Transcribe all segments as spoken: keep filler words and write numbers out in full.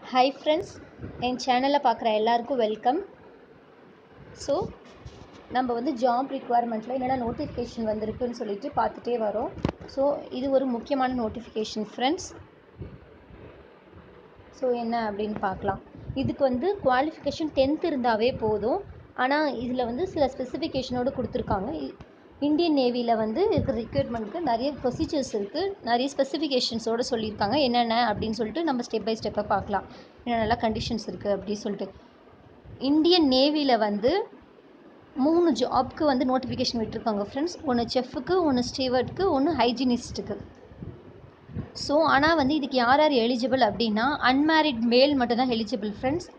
Hi friends, என் சேனலை பார்க்குற எல்லாருக்கும் வெல்கம். ஸோ நம்ம வந்து ஜாப் ரிக்குவயர்மெண்ட்டில் என்னென்ன நோட்டிஃபிகேஷன் வந்திருக்குன்னு சொல்லிட்டு பார்த்துட்டே வரோம். ஸோ இது ஒரு முக்கியமான நோட்டிஃபிகேஷன் ஃப்ரெண்ட்ஸ். ஸோ என்ன அப்படின்னு பார்க்கலாம். இதுக்கு வந்து குவாலிஃபிகேஷன் டென்த் இருந்தாவே போதும். ஆனால் இதில் வந்து சில ஸ்பெசிஃபிகேஷனோடு கொடுத்துருக்காங்க. இந்தியன் நேவியில் வந்து இருக்கிற ரிக்ரூட்மெண்ட்டுக்கு நிறைய ப்ரொசீஜர்ஸ் இருக்குது, நிறைய ஸ்பெசிஃபிகேஷன்ஸோடு சொல்லியிருக்காங்க. என்னென்ன அப்படின்னு சொல்லிட்டு நம்ம ஸ்டெப் பை ஸ்டெப்பாக பார்க்கலாம். என்னென்னலாம் கண்டிஷன்ஸ் இருக்குது அப்படின்னு சொல்லிட்டு. இந்தியன் நேவியில் வந்து மூணு ஜாப்க்கு வந்து நோட்டிஃபிகேஷன் விட்டுருக்காங்க ஃப்ரெண்ட்ஸ். ஒன்று செஃப்புக்கு, ஒன்று ஸ்டீவர்டுக்கு, ஒன்று ஹைஜீனிஸ்ட்டுக்கு. ஸோ ஆனால் வந்து இதுக்கு யார் யார் எலிஜிபிள் அப்படின்னா அன்மேரிட் மேல் மட்டும்தான் எலிஜிபிள் ஃப்ரெண்ட்ஸ்.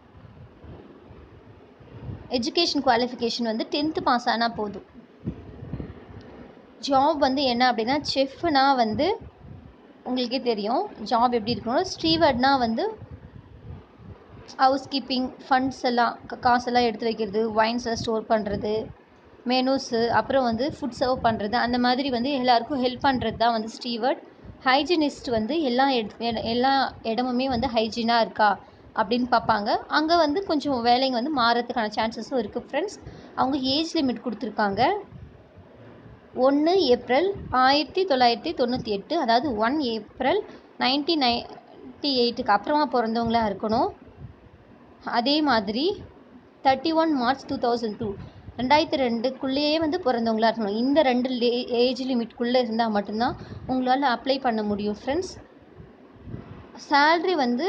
எஜுகேஷன் குவாலிஃபிகேஷன் வந்து டென்த்து பாஸ் ஆனால் போதும். ஜாப் வந்து என்ன அப்படின்னா செஃப்னா வந்து உங்களுக்கே தெரியும் ஜாப் எப்படி இருக்கணும். ஸ்டீவர்ட்னா வந்து ஹவுஸ் கீப்பிங், ஃபண்ட்ஸ் எல்லாம் காசெல்லாம் எடுத்து வைக்கிறது, வைன்ஸ் எல்லாம் ஸ்டோர் பண்ணுறது, மெனூஸு, அப்புறம் வந்து ஃபுட் சர்வ் பண்ணுறது, அந்த மாதிரி வந்து எல்லாருக்கும் ஹெல்ப் பண்ணுறது தான் வந்து ஸ்டீவர்ட். ஹைஜீனிஸ்ட் வந்து எல்லா எல்லா இடமுமே வந்து ஹைஜீனாக இருக்கா அப்படின்னு பார்ப்பாங்க. அங்கே வந்து கொஞ்சம் வேலைங்க வந்து மாறதுக்கான சான்சஸும் இருக்குது ஃப்ரெண்ட்ஸ். அவங்க ஏஜ் லிமிட் கொடுத்துருக்காங்க. ஒன்று ஏப்ரல் ஆயிரத்தி தொள்ளாயிரத்தி தொண்ணூற்றி எட்டு அதாவது ஒன் ஏப்ரல் நைன்டீன் நைன்டி எயிட்டுக்கு அப்புறமா பிறந்தவங்களாக இருக்கணும். அதே மாதிரி thirty one March two thousand two ரெண்டாயிரத்தி ரெண்டுக்குள்ளேயே வந்து பிறந்தவங்களாக இருக்கணும். இந்த ரெண்டு ஏஜ் லிமிட்குள்ளே இருந்தால் மட்டும்தான் உங்களால் அப்ளை பண்ண முடியும் ஃப்ரெண்ட்ஸ். சேல்ரி வந்து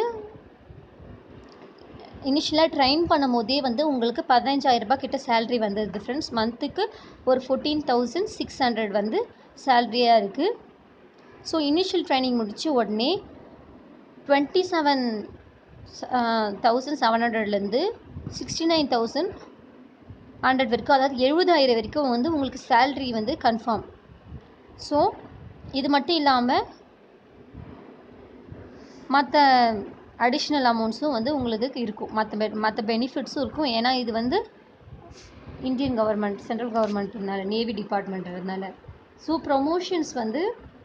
இனிஷியலாக ட்ரைன் பண்ணும் போதே வந்து உங்களுக்கு பதினஞ்சாயிரம் ரூபாய் கிட்ட சேல்ரி வந்தது ஃப்ரெண்ட்ஸ். மந்த்துக்கு ஒரு ஃபோர்டீன் தௌசண்ட் சிக்ஸ் ஹண்ட்ரட் வந்து சேல்ரியாக இருக்குது. ஸோ இனிஷியல் ட்ரைனிங் முடித்து உடனே டுவெண்ட்டி செவன் தௌசண்ட் செவன் ஹண்ட்ரட்லேருந்து சிக்ஸ்டி நைன் தௌசண்ட் ஹண்ட்ரட் வரைக்கும், அதாவது எழுபதாயிரம் வரைக்கும் வந்து உங்களுக்கு சேல்ரி வந்து கன்ஃபார்ம். ஸோ இது மட்டும் இல்லாமல் மற்ற அடிஷ்னல் அமௌண்ட்ஸும் வந்து உங்களுக்கு இருக்கும், மற்ற பெ மற்ற பெனிஃபிட்ஸும் இருக்கும். ஏன்னா இது வந்து இந்தியன் கவர்மெண்ட், சென்ட்ரல் கவர்மெண்ட்னால, நேவி டிபார்ட்மெண்ட்னால. ஸோ ப்ரொமோஷன்ஸ் வந்து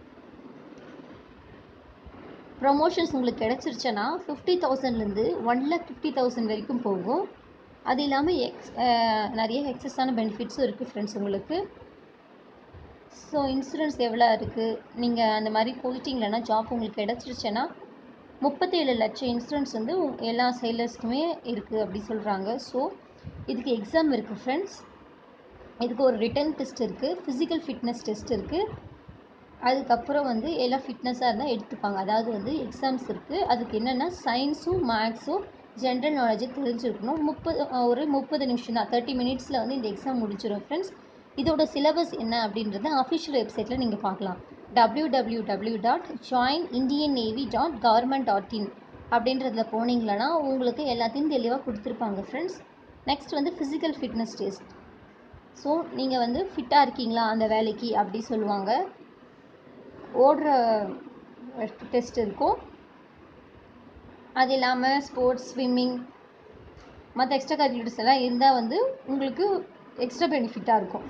ப்ரொமோஷன்ஸ் உங்களுக்கு கிடச்சிருச்சுன்னா ஃபிஃப்டி தௌசண்ட்லேருந்து ஒன் லேக் ஃபிஃப்டி தௌசண்ட் வரைக்கும் போகும். அது இல்லாமல் எக்ஸ் நிறைய எக்ஸஸான பெனிஃபிட்ஸும் இருக்குது ஃப்ரெண்ட்ஸ் உங்களுக்கு. ஸோ இன்சூரன்ஸ் எவ்வளோ இருக்குது, நீங்கள் அந்த மாதிரி போயிட்டீங்களன்னா ஜாப் உங்களுக்கு கிடச்சிருச்சுன்னா முப்பத்தேழு லட்சம் இன்சூரன்ஸ் வந்து எல்லா சைலர்ஸ்க்குமே இருக்குது அப்படி சொல்கிறாங்க. ஸோ இதுக்கு எக்ஸாம் இருக்குது ஃப்ரெண்ட்ஸ். இதுக்கு ஒரு ரிட்டன் டெஸ்ட் இருக்குது, ஃபிசிக்கல் ஃபிட்னஸ் டெஸ்ட் இருக்குது. அதுக்கப்புறம் வந்து எல்லாம் ஃபிட்னஸாக இருந்தால் எடுத்துப்பாங்க. அதாவது வந்து எக்ஸாம்ஸ் இருக்குது. அதுக்கு என்னென்னா சயின்ஸும் மேக்ஸும் ஜென்ரல் நாலேஜும் தெரிஞ்சிருக்கணும். முப்பது ஒரு முப்பது நிமிஷம் தான், தேர்ட்டி மினிட்ஸில் வந்து இந்த எக்ஸாம் முடிச்சிடும் ஃப்ரெண்ட்ஸ். இதோட சிலபஸ் என்ன அப்படின்றத அஃபிஷியல் வெப்சைட்டில் நீங்கள் பார்க்கலாம். W W W dot join Indian navy dot government dot in அப்படின்றதுல போனீங்களன்னா உங்களுக்கு எல்லாத்தையும் தெளிவாக கொடுத்துருப்பாங்க ஃப்ரெண்ட்ஸ். நெக்ஸ்ட் வந்து ஃபிசிக்கல் ஃபிட்னஸ் டெஸ்ட். ஸோ நீங்கள் வந்து ஃபிட்டாக இருக்கீங்களா அந்த வேலைக்கு அப்படி சொல்லுவாங்க. ஓடுற டெஸ்ட் இருக்கும். அது இல்லாமல் ஸ்போர்ட்ஸ், ஸ்விம்மிங், மற்ற எக்ஸ்ட்ரா கரிக்குலர்ஸ் எல்லாம் இருந்தால் வந்து உங்களுக்கு எக்ஸ்ட்ரா பெனிஃபிட்டாக இருக்கும்.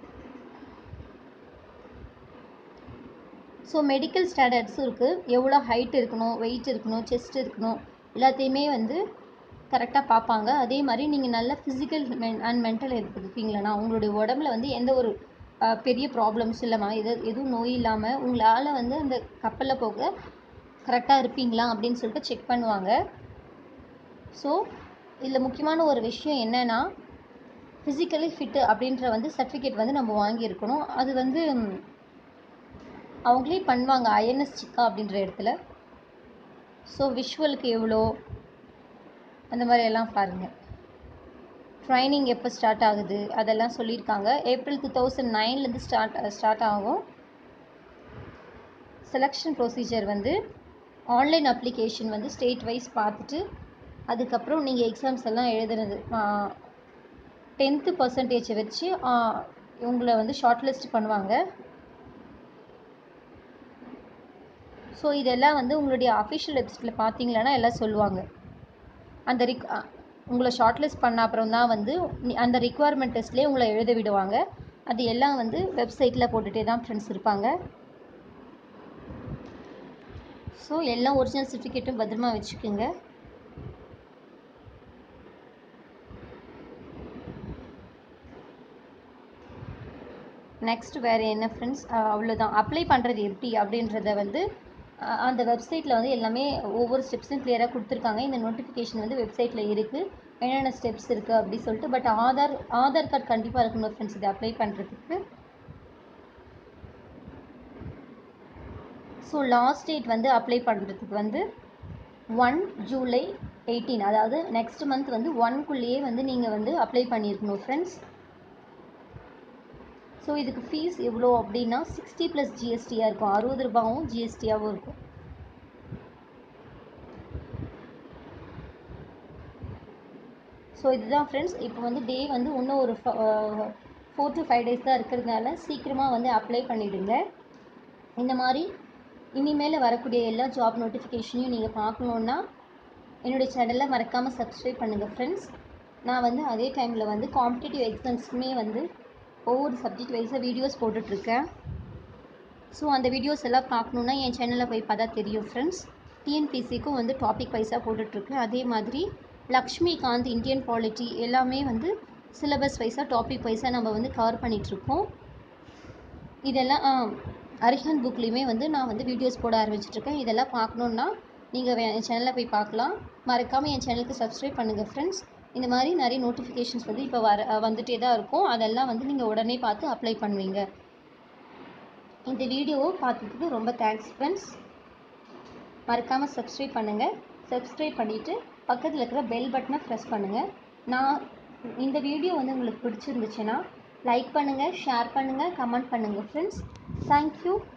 ஸோ மெடிக்கல் ஸ்டாண்டர்ட்ஸும் இருக்குது. எவ்வளோ ஹைட் இருக்கணும், வெயிட் இருக்கணும், செஸ்ட் இருக்கணும், எல்லாத்தையுமே வந்து கரெக்டாக பார்ப்பாங்க. அதே மாதிரி நீங்கள் நல்ல physical men and mental health இருக்கீங்களா, உங்களுடைய உடம்புல வந்து எந்த ஒரு பெரிய ப்ராப்ளம்ஸ் இல்லாமல், எது எதுவும் நோய் இல்லாமல் உங்களால் வந்து அந்த கப்பலில் போக கரெக்டாக இருப்பீங்களா அப்படின்னு சொல்லிட்டு செக் பண்ணுவாங்க. ஸோ இதில் முக்கியமான ஒரு விஷயம் என்னென்னா ஃபிசிக்கலி ஃபிட்டு அப்படின்ற வந்து சர்டிஃபிகேட் வந்து நம்ம வாங்கியிருக்கணும். அது வந்து அவங்களே பண்ணுவாங்க ஐஎன்எஸ் சிக்கா அப்படின்ற இடத்துல. ஸோ விஷுவலுக்கு எவ்வளோ அந்த மாதிரி எல்லாம் பாருங்கள். ட்ரைனிங் எப்போ ஸ்டார்ட் ஆகுது அதெல்லாம் சொல்லியிருக்காங்க. ஏப்ரல் டூ தௌசண்ட் நைன்லேருந்து ஸ்டார்ட் ஸ்டார்ட் ஆகும். செலெக்ஷன் ப்ரொசீஜர் வந்து ஆன்லைன் அப்ளிகேஷன் வந்து ஸ்டேட் வைஸ் பார்த்துட்டு அதுக்கப்புறம் நீங்கள் எக்ஸாம்ஸ் எல்லாம் எழுதுனது டென்த்து பர்சன்டேஜை வச்சு உங்களை வந்து ஷார்ட் லிஸ்ட் பண்ணுவாங்க. ஸோ இதெல்லாம் வந்து உங்களுடைய அஃபிஷியல் வெப்சைட்டில் பார்த்தீங்களன்னா எல்லாம் சொல்லுவாங்க. அந்த ரிக் உங்களை ஷார்ட் லிஸ்ட் பண்ண அப்புறம் தான் வந்து அந்த ரிக்குவயர்மெண்ட் டெஸ்ட்லேயே உங்களை எழுத விடுவாங்க. அது எல்லாம் வந்து வெப்சைட்டில் போட்டுகிட்டே தான் ஃப்ரெண்ட்ஸ் இருப்பாங்க. ஸோ எல்லா ஒரிஜினல் சர்டிஃபிகேட்டும் பத்திரமா வச்சுக்கோங்க. நெக்ஸ்ட் வேறு என்ன ஃப்ரெண்ட்ஸ், அவ்வளோதான். அப்ளை பண்ணுறது எப்படி அப்படின்றத வந்து அந்த வெப்சைட்டில் வந்து எல்லாமே ஒவ்வொரு ஸ்டெப்ஸும் கிளியராக கொடுத்துருக்காங்க. இந்த நோட்டிஃபிகேஷன் வந்து வெப்சைட்டில் இருக்குது, என்னென்ன ஸ்டெப்ஸ் இருக்குது அப்படி சொல்லிட்டு. பட் ஆதார் ஆதார் கார்டு கண்டிப்பாக இருக்கணும் ஃப்ரெண்ட்ஸ் இது அப்ளை பண்ணுறதுக்கு. ஸோ லாஸ்ட் டேட் வந்து அப்ளை பண்ணுறதுக்கு வந்து ஒன் ஜூலை எயிட்டீன், அதாவது நெக்ஸ்ட் மந்த் வந்து ஒன்குள்ளேயே வந்து நீங்கள் வந்து அப்ளை பண்ணியிருக்கணும் ஃப்ரெண்ட்ஸ். ஸோ இதுக்கு ஃபீஸ் எவ்வளோ அப்படின்னா சிக்ஸ்டி ப்ளஸ் ஜிஎஸ்டியாக இருக்கும், அறுபது ரூபாவும் ஜிஎஸ்டியாகவும் இருக்கும். ஸோ இதுதான் ஃப்ரெண்ட்ஸ். இப்போ வந்து டே வந்து இன்னும் ஒரு ஃபோர் டு ஃபைவ் டேஸ் தான் இருக்கிறதுனால சீக்கிரமாக வந்து அப்ளை பண்ணிவிடுங்க. இந்த மாதிரி இனிமேல் வரக்கூடிய எல்லா ஜாப் நோட்டிஃபிகேஷனையும் நீங்கள் பார்க்கணுன்னா என்னுடைய சேனலை மறக்காமல் சப்ஸ்கிரைப் பண்ணுங்கள் ஃப்ரெண்ட்ஸ். நான் வந்து அதே டைமில் வந்து காம்படிட்டிவ் எக்ஸாம்ஸ்க்குமே வந்து ஒவ்வொரு சப்ஜெக்ட் வைஸாக வீடியோஸ் போட்டுட்ருக்கேன். ஸோ அந்த வீடியோஸ் எல்லாம் பார்க்கணுன்னா என் சேனலில் போய் பார்த்தா தெரியும் ஃப்ரெண்ட்ஸ். டிஎன்பிசிக்கும் வந்து டாபிக் வைஸாக போட்டுட்ருக்கேன். அதே மாதிரி லக்ஷ்மிகாந்த், இந்தியன் பாலிட்டி எல்லாமே வந்து சிலபஸ் வைஸாக டாபிக் வைஸாக நம்ம வந்து கவர் பண்ணிகிட்ருக்கோம். இதெல்லாம் அரிஹன் புக்லேயுமே வந்து நான் வந்து வீடியோஸ் போட ஆரம்பிச்சிட்ருக்கேன். இதெல்லாம் பார்க்கணுன்னா நீங்கள் என் சேனலில் போய் பார்க்கலாம். மறக்காமல் என் சேனலுக்கு சப்ஸ்கிரைப் பண்ணுங்கள் ஃப்ரெண்ட்ஸ். இந்த மாதிரி நிறைய நோட்டிஃபிகேஷன்ஸ் வந்து இப்போ வர வந்துகிட்டே தான் இருக்கும். அதெல்லாம் வந்து நீங்கள் உடனே பார்த்து அப்ளை பண்ணுவீங்க. இந்த வீடியோவை பார்த்ததுக்கு ரொம்ப தேங்க்ஸ் ஃப்ரெண்ட்ஸ். மறக்காமல் சப்ஸ்கிரைப் பண்ணுங்கள். சப்ஸ்கிரைப் பண்ணிவிட்டு பக்கத்தில் இருக்கிற பெல் பட்டனை ப்ரெஸ் பண்ணுங்கள். நான் இந்த வீடியோ வந்து உங்களுக்கு பிடிச்சிருந்துச்சுன்னா லைக் பண்ணுங்கள், ஷேர் பண்ணுங்கள், கமெண்ட் பண்ணுங்கள் ஃப்ரெண்ட்ஸ். தேங்க்யூ.